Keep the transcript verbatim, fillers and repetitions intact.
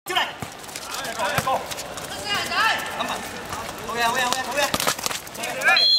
出嚟！一個一個。得先人仔。咁啊，好嘢好嘢好嘢好嘢。